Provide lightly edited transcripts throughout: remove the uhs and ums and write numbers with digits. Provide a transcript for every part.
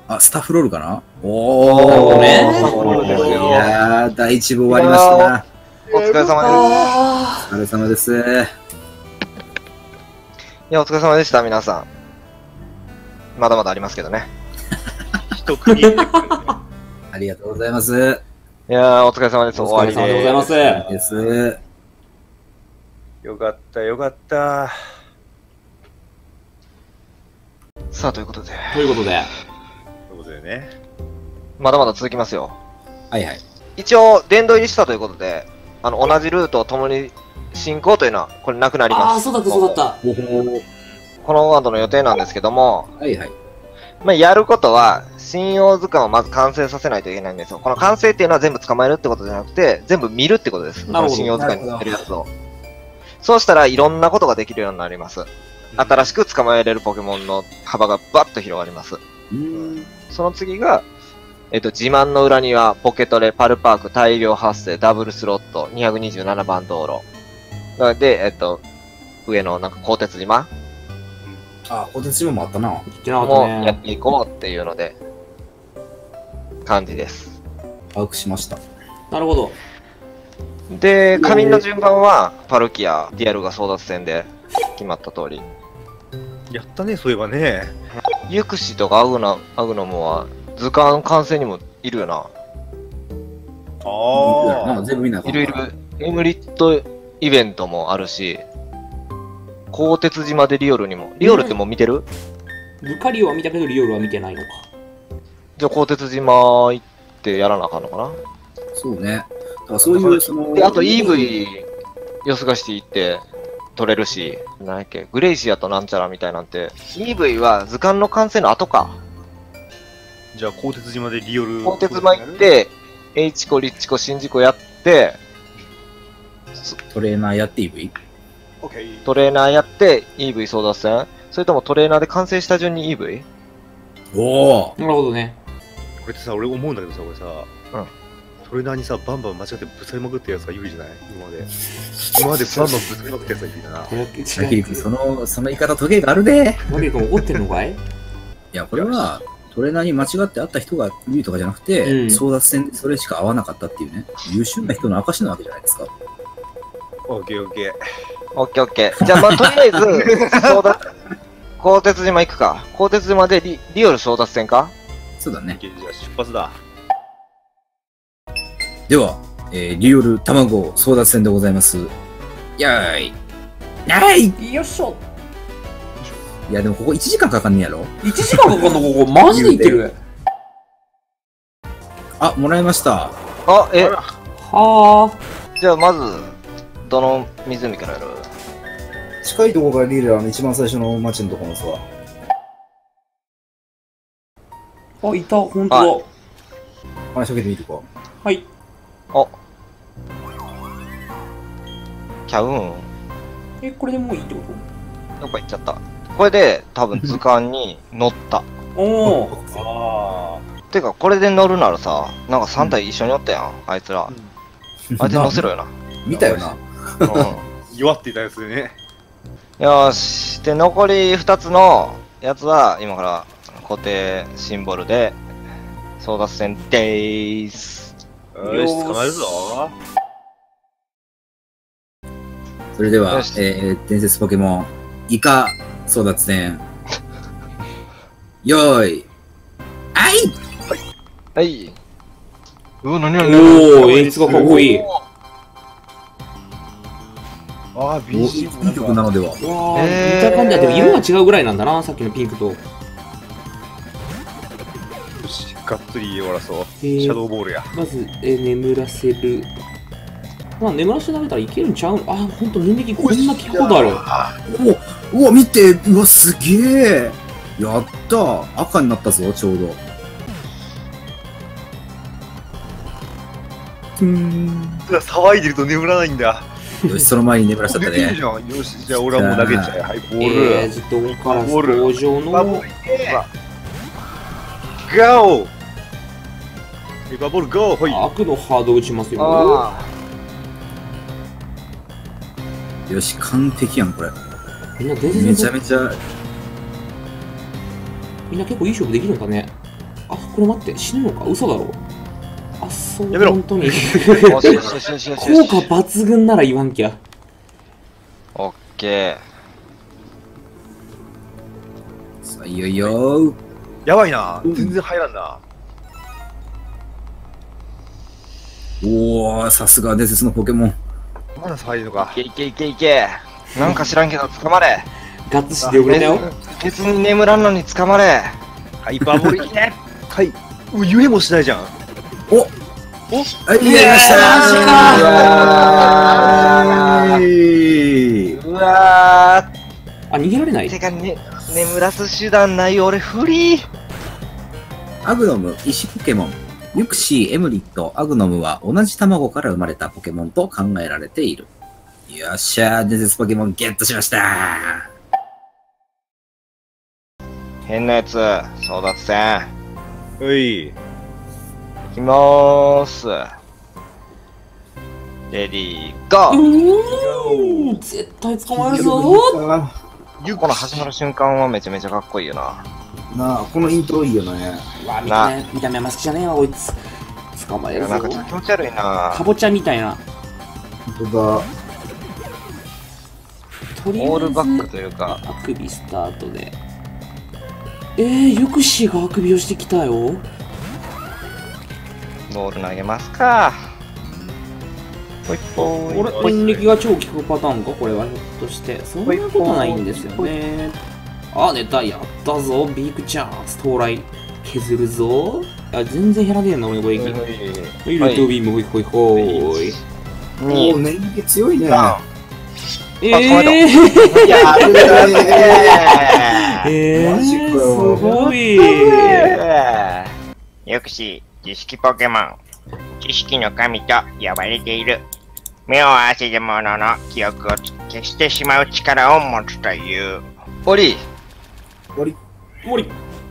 あ、スタッフロールかな。おー。 ね。 いやー、第一部終わりましたな。 お疲れ様です。 お疲れ様です。 いや、お疲れ様でした、皆さん。まだまだありますけどね。 一区切り。 ありがとうございます。 いやー、お疲れ様です。 お終わり疲れ様でございます。 です。 よかった、よかった。 さあ、ということで、 ということで、 ということでね。 まだまだ続きますよ。 はいはい。 一応、殿堂入りしたということで、同じルートを共に進行というのは、これなくなりああ、 ます。 そうだった、そうだった。 おほこの後の予定なんですけども、 はいはい。 まあ、やることは、信用図鑑をまず完成させないといけないんですよ。この完成っていうのは全部捕まえるってことじゃなくて、全部見るってことです。 なるほどこの信用図鑑に載ってるやつを。そうしたらいろんなことができるようになります。新しく捕まえれるポケモンの幅がバッと広がります。その次が、自慢の裏には、ポケトレ、パルパーク、大量発生、ダブルスロット、227番道路。で、上のなんか鋼鉄島あ、小鉄島もあったな。 言ってなかったもやっね。 ていこうっていうので、感じです。 把握しました。 なるほど。 で、仮眠の順番は、パルキア、ディアルガ争奪戦で決まった通り。 やったね、そういえばね。 ユクシとかアグノモは、図鑑完成にもいるよな。 あ全部見なかった。 いるいる。エムリットイベントもあるし、鋼鉄島でリオルにも。リオルってもう見てる？ ルカリオは見たけど、リオルは見てないのか。 じゃあ鋼鉄島行ってやらなあかんのかな。 そうね。だからそういう、その、 で、あと EV、よすがして行って取れるし、なんやっけ、グレイシアとなんちゃらみたいなんて、EV は図鑑の完成の後か。 じゃあ、鋼鉄島でリオル。 鋼鉄島行っ、て、H コ、リッチコ、新事コやって、 トレーナーやって EV？ オッケー。 トレーナーやって EV 争奪戦それともトレーナーで完成した順に EV？ おー。 なるほどね。 これってさ、俺思うんだけどさ、これさ、トレーナーにさ、バンバン間違ってぶつかりまくったやつが有利じゃない今まで。今までバンバンぶつかりまくったやつが有利だな。 さきりくん、その言い方、トゲがあるで。 マギ君怒ってんのかい？ いや、これは、トレーナーに間違って会った人がいるとかじゃなくて、争奪戦でそれしか合わなかったっていうね、優秀な人の証なわけじゃないですか。 オッケーオッケー。 オッケーオッケー。じゃあまあとりあえず、鋼鉄島行くか。鋼鉄島でリオル争奪戦か。 そうだね。 じゃあ出発だ。 では、リオル卵争奪戦でございます。やーい。ないよっしょ。 いや、でもここ1時間かかんねやろ。 1時間かかんのここ、マジでいってる。 あ、もらいました。 あ、 はじゃあまず、どの湖からやる？ 近いところからリーダーの一番最初の町のところのさ。 あ。あ、いた、ほんとだ。 話しかけてみるか。 はい。 キャウーン。 え、これでもういいってこどっか行っちゃった。これで多分図鑑に乗った。 と？おお。 あてか、これで乗るならさ、なんか3体一緒におったやん、あいつら。あいつ乗せろよな。 見たよな。 うん。 あ。弱っていたやつでね。 よーし。で、残り2つのやつは、今から固定シンボルで、争奪戦でーす。 よし、捕まえるぞ。 それではよし、 伝説ポケモン、イカ争奪戦。よーい。あいはい。うわ、なにおなにお、演出がかっこいい。 ああ、 お、い BGM い曲なのでは。 わあ、見た感じはでも色が違うぐらいなんだな、さっきのピンクと。 よし、がっつり終わらそう。 シシャドーボールや。 まず、眠らせる。まあ、眠らせて食べたらいけるんちゃう？あ、ほんと、年力こんな聞くことある。 うわ、見て、うわ、すげえ。やったー。赤になったぞ、ちょうど。 騒いでると眠らないんだ。 よし、その前に眠らしちゃったね。 出てるじゃん。よし、じゃあ俺はもう投げちゃえ。はい、ボール。 ずっとここから登場の。 バボール。ゴー。バボールゴー。ほい。 悪のハード打ちますよ。 あよし、完璧やん、これ。 みんな伝説めちゃめちゃ、 みんな結構いい勝負できるんだね。 あ、これ待って、死ぬのか嘘だろ。あ、そう、 やめろ本当に。 よしよしよしよしよしよし。 効果抜群なら言わんきゃ。 オッケさあ、いよいよ。 やばいな。全然入らんな。 おお、さすが伝説のポケモン。 まだ入るのー。 か。 いけいけいけいけ。なんか知らんけど捕まれ。 ガッツしてくれたよ。 別に眠らんのに捕まれ。 ハイパーボリね。はい。言えもしないじゃん。 おはい、やりましたうわあ、逃げられないー。てかね、眠らす手段ない俺フリー。 アグノム、石ポケモン。ユクシー、エムリット、アグノムは同じ卵から生まれたポケモンと考えられている。よっしゃー、伝説ポケモンゲットしました変なやつ、争奪戦。 うい。 いきまーす。レディー、ゴー。 絶対捕まえるぞ。 この始まる瞬間はめちゃめちゃかっこいいよな。 なあ、このイントロいいよね。 わ、見た目は好きじゃねえわ、こいつ。捕まえるぞ。 なんかちょっと気持ち悪いな。 かぼちゃみたいな。 本当だ。 とりあえずオールバックというか。 あくびスタートで。ユクシーがあくびをしてきたよ。 ボール投げますか。ほいほい。 俺、演撃が超効くパターンかこれはひょっとして。そんなことないんですよね。あ、出た。やったぞ。ビッグチャンス。到来。削るぞ。あ、全然減らねえな、俺の攻撃。はい、ルートビーム、ほいほいほい。 おお、年季強いね。 やマジかよ。 すごい。 よくし、知識ポケモン。知識の神と呼ばれている。目を合わせた者の記憶を消してしまう力を持つという。 オリ森。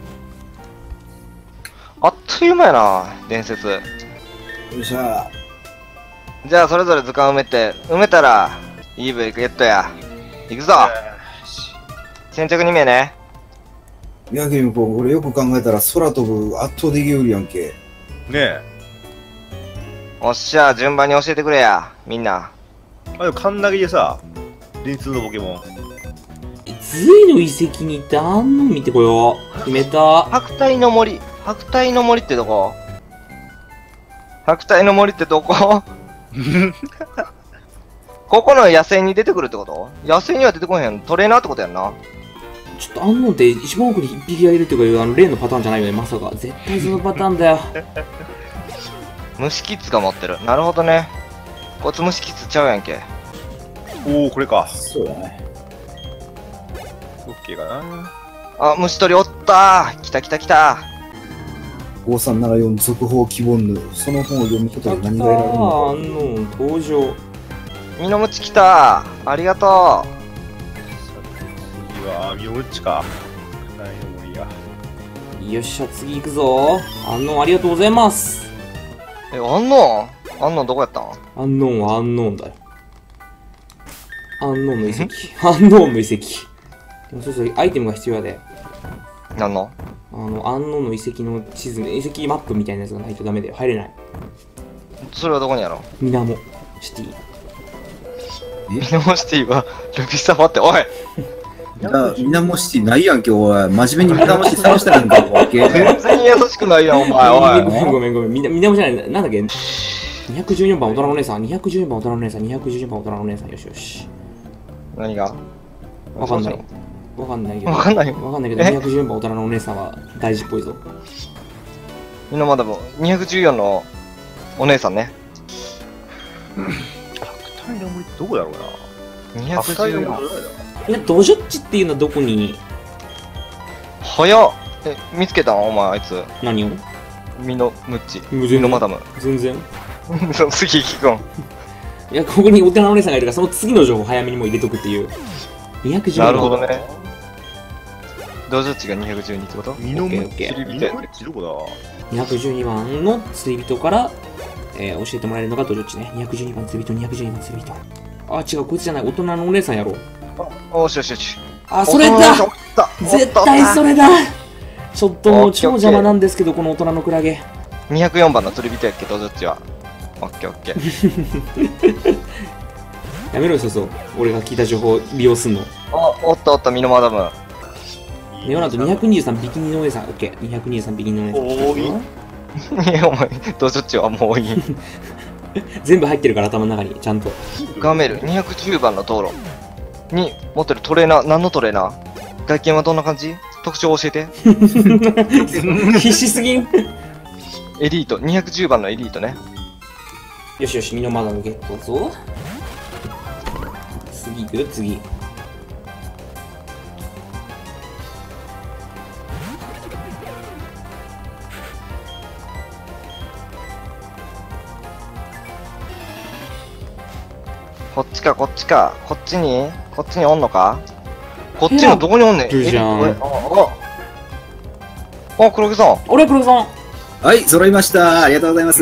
あっという間やな、伝説。 よっしゃ。 じゃあそれぞれ図鑑埋めたら、EV ゲットや。行くぞ。先着2名ね。 宮城君、これよく考えたら空飛ぶ圧倒的有利やんけ。 ねえ。 おっしゃ、順番に教えてくれや、みんな。 あ、でもカンナギでさ、電通のポケモン。 隋の遺跡に行ってあんの見てこよう。決めた。 白帯の森ってどこ？白帯の森ってどこ？ここの野生に出てくるってこと？野生には出てこへん。トレーナーってことやんな。 ちょっとあんのって一番奥に一匹がいるっていうか、例のパターンじゃないよね、まさか。絶対そのパターンだよ。 虫キッズが持ってる。なるほどね。こいつ虫キッズちゃうやんけ。 おお、これか。 そうだね。 オッケーかな。 あ、虫取りおったー。来た。 5374続報希望ぬ。その本を読むことで何が得られるのか。 あんの登場。 ミノムチ来たー。ありがと次は、ミオムッチか。ないのもいいや。 よっしゃ、次行くぞ。あんのんありがとうございます。 う。あんのんどこやったん？ アンノーンはアンノーンだよ。アンノーンの遺跡。アンノーンの遺跡。でもそうアイテムが必要やで。 なんの？ アンノーンの遺跡の地図、遺跡マップみたいなやつがないとダメだよ。入れない。 それはどこにやろう？ ミナモシティ。 ミノムシティはルビサマっておい。 ミナモシティないやんけ、おい。真面目にミナモシティ探してるんか、お全然優しくないやん、お前、おい。 ごめん。ミナモじゃない。なんだっけ214番大人のお姉さん、214番大人のお姉さん、214番大人のお姉さん、よし。 何が？ わかんないけど。わかんないけど、214番大人のお姉さんは大事っぽいぞ。 みんなまだも214のお姉さんね。 白帯の森どこだろうな。白帯の森どこだろう。 いや、ドジョッチっていうのはどこに？ 早っ。見つけたんお前、あいつ。 何を？ ミノムッチ。 ミミノマダム。 全然。 次聞くん。 いや、ここにお寺のお姉さんがいるから、その次の情報早めにも入れとくっていう。212 なるほどね。ドジョッチが212ってこと？ ミノムッチ。 オッケーミノムッチどこだ 212番の釣り人から、教えてもらえるのがドジョッチね。212番釣り人、212番釣り人。あ、違う、こいつじゃない。大人のお姉さんやろう。 おし。 あ、それだ絶対それだちょっともう超邪魔なんですけど、この大人のクラゲ。 204番の釣り人やっけ、どっちは。オッケーオッケー。 やめろよ、そうそう。俺が聞いた情報を利用すんの。 おっとおっと、ミノマダム。 ネオナと223ビキニのお姉さん。オッケー。223ビキニのお姉さん。 多い。 いや、お前、どっちはもういい。 全部入ってるから頭の中に、ちゃんと。 ガメル、210番の道路に持ってるトレーナー、何のトレーナー？外見はどんな感じ？特徴を教えて。 必死すぎん。 エリート、210番のエリートね。 よしよし、ミノマダムゲットぞ。次行くよ、次。 こっちか、こっちか。こっちにおんのか？こっちのどこにおんねん。 いるじゃんエリートあ、黒木さん。 俺、黒木さん。 はい、揃いました。ありがとうございます。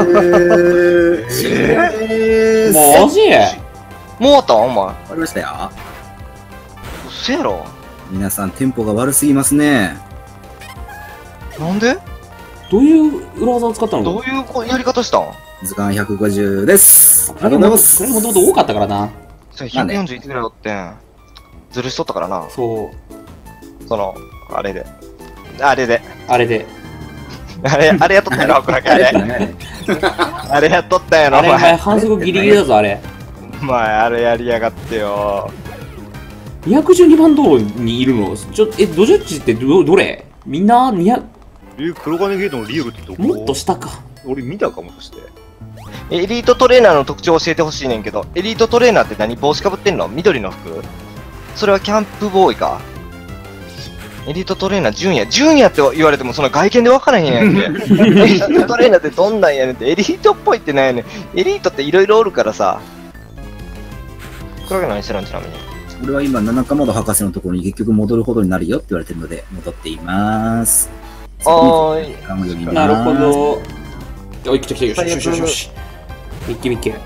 マジ？ もう終わったんお前。 終わりましたよ。 うっせやろ。 皆さん、テンポが悪すぎますね。 なんで？ どういう裏技を使ったの？ どういうやり方したん？ 図鑑150です。ありがとうございます。 これもともと多かったからな。 それ141ぐらいおってん。ずるしとったからな。 そう。 その、あれで。あれで。 あれで。 あれやっとったやろ、これあれ。あれやっとったやろ、 あれ、お前前。 反則ギリギリだぞ、あれ。 あれやりやがってよ。 212番道路にいるのドジョッチってどれみんな200、 黒金ゲートのリールってどこ？ もっと下か。 俺見たかもしれない。 エリートトレーナーの特徴を教えてほしいねんけど、エリートトレーナーって何？帽子かぶってんの？緑の服？それはキャンプボーイか？エリートトレーナー、ジュニアって言われてもその外見で分からへんやんけ。エリートトレーナーってどんなんやねんって、エリートっぽいってなんやねん。エリートっていろいろおるからさ。黒木何してるんちなみに。 俺は今、七かまど博士のところに結局戻るほどになるよって言われてるので、戻っています。 おーい。 なるほど。おい、来た来た、よしよしよしよし。ミッケミッケ。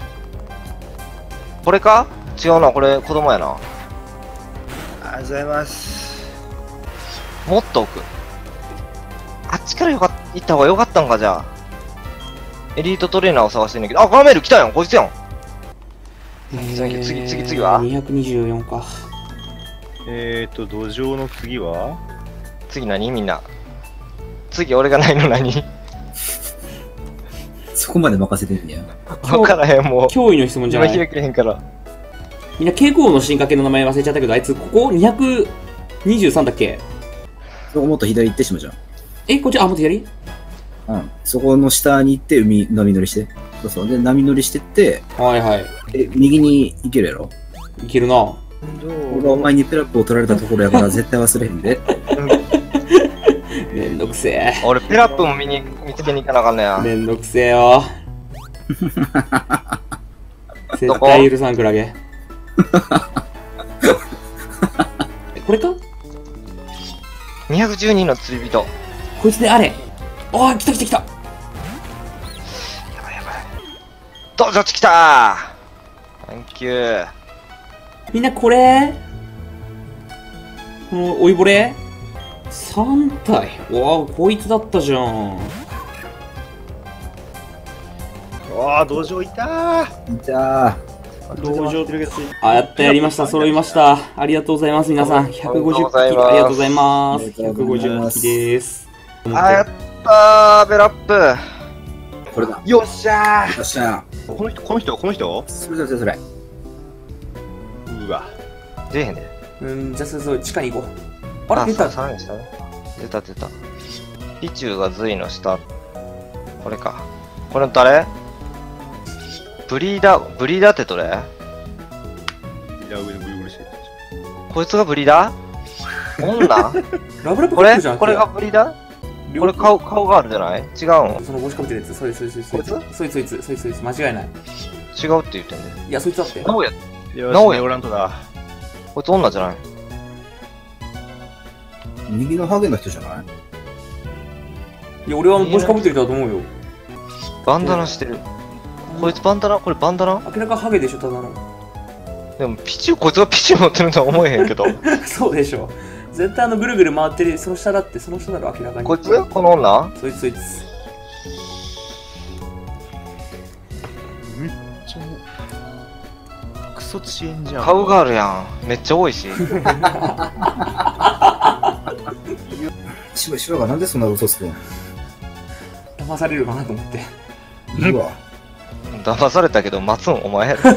これか？違うな、これ子供やな。 ありがとうございます。 もっと奥。あっちから行った方がよかったんか、じゃあ。エリートトレーナーを探してんねんけど、あ、ガメル来たやん、こいつやん。次は 224か。 土壌の次は次何みんな。次俺がないの何？ そこまで任せてんねや。 分からへん、もう。 脅威の質問じゃない。 今開けへんから。 みんな、蛍光の進化系の名前忘れちゃったけど、あいつ、ここ223だっけ？ そこもっと左行ってしまうじゃん。 こっち、もっと左？ うん。そこの下に行って波乗りして。そうそう。で、波乗りしてって、 はいはい。 右に行けるやろ。 いけるな。 俺がお前にペラップを取られたところやから絶対忘れへんで。 めんどくせえ。 俺ペラップも見つけに行かなあかんねや。 めんどくせえよ。絶対許さんクラゲ。これか 212の釣り人。 こいつであれ。ああ、来た来た来た。 やばいやばい。どうぞ来たー。サンキュー。 みんなこれこの、老いぼれ ?3 体。わあ、こいつだったじゃん。 土壌いたー。 じゃあ、 やりました。揃いました。ありがとうございます、皆さん。150匹、ありがとうございます。150匹です。 やったー、ベラップ。 これだ。 よっしゃー。 よっしゃこの人それ。 うわ。 出えへんで。 じゃあ、そう、地下に行こう。あれ、出た。 3でしたね。出た。ピチューがズイの下。これか。これ誰？ブリーダーってどれ？ いや、上のブリブリしてる。 こいつがブリーダー？女？ ラブラブこれじゃん。 これがブリーダー？これ顔があるじゃない？違うの？ その帽子かぶってるやつ。そいつ。間違いない。 違うって言ってんで。 いや、そいつだって。 直哉。 よし、 直哉ネオラントだ。 こいつ女じゃない？ 右のハゲの人じゃない？ いや、俺は帽子かぶってる人だと思うよ。 バンダナしてる。こいつバンダナ？これバンダナ？ 明らかハゲでしょ、ただの。 でもこいつがピチュー持ってるとは思えへんけど。 そうでしょ。 絶対ぐるぐる回ってる、その下だって、その下だろ、明らかに。 こいつこの女そいつそいつ。 めっちゃクソ遅延じゃん。 カウガールやん。めっちゃ多いし。 しばがなんでそんな嘘つくん？ 騙されるかなと思って。 うわ。 騙されたけど、待つんお前やろ。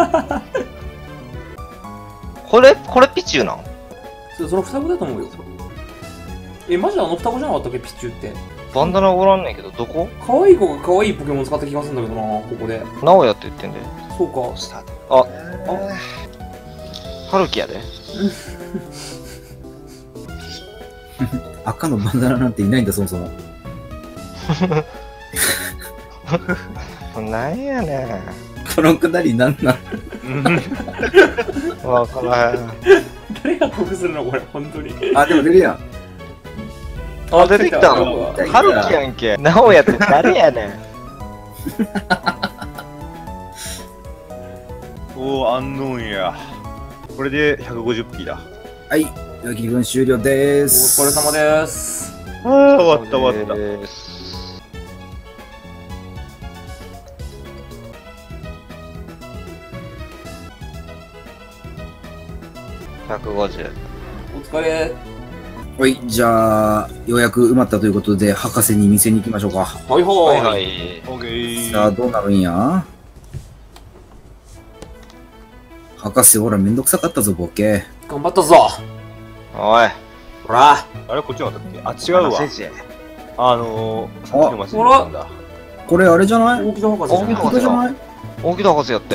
これピチューなん？ その双子だと思うよ。マジで双子じゃなかったっけ、ピチューって。 バンダナおらんねんけど、どこ？ 可愛い子が可愛いポケモン使った気がするんだけどな、ここで。 ナオヤって言ってんで。 そうか。 ハルキやで。 赤のバンダナなんていないんだ、そもそも。 なんやねん。 このくだりなんなん？ わからへん。 誰が得するのこれ、本当に。 あ、でも出るやん。 あ、出てきたの？ハルキやんけ。ナオヤって誰やねん。 おー、アンノーンや。これで 150P だ。 はい、焼き分終了でおーす。 疲れ様です。 あー、終わった終わった。 150。 お疲れ。 はい、じゃあ、ようやく埋まったということで、博士に見せに行きましょうか。 はいは。 はいいはい。 オッケー。 さあ、どうなるんや？博士、ほら、めんどくさかったぞ、ボケ。 頑張ったぞ。 おい。 ほら。 あれこっちの方だっけ？あ、違うわ。さっきの街になんだ。 これ、あれじゃない？ 大木戸博士じゃない。 大木戸じゃない？ 大木戸博士やって。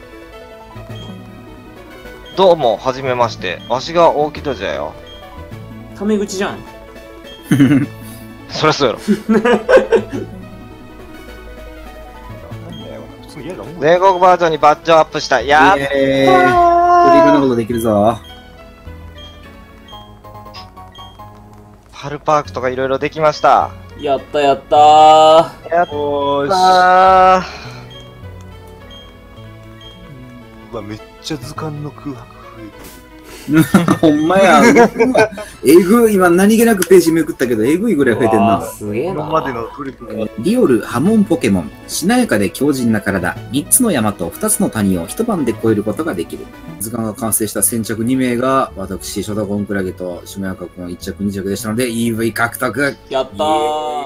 どうも、はじめまして。わしが大木戸じゃよ。 タメ口じゃん。 そりゃそうやろ。 なんだよ。普通に嫌だもん。 全国バージョンにバッジョアップした。やっイエーイ。いろんなことできるぞ。 パルパークとかいろいろできました。 やったやったー。 やっおーし。 たうわ、めっちゃ図鑑の空白増えてほんまや。えぐい、今何気なくページめくったけど、えぐいぐらい増えてんな。 る。 すげえな。 今までのトリプルが。 リオル波紋ポケモン。しなやかで強靭な体。3つの山と2つの谷を一晩で越えることができる。図鑑が完成した先着2名が、私、ショタコンクラゲとシマヤカ君1着2着でしたので、EV 獲得。 やったー。